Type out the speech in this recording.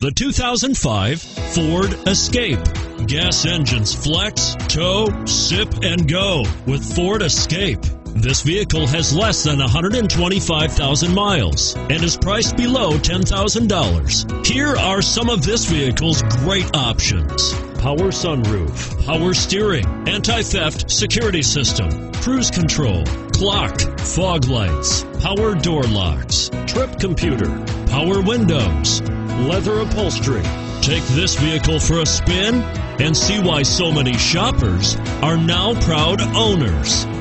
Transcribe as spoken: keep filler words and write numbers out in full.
The two thousand five Ford Escape. Gas engines flex, tow, sip, and go with Ford Escape. This vehicle has less than one hundred twenty-five thousand miles and is priced below ten thousand dollars. Here are some of this vehicle's great options: power sunroof, power steering, anti-theft security system, cruise control, clock, fog lights, power door locks, trip computer, power windows, leather upholstery. Take this vehicle for a spin and see why so many shoppers are now proud owners.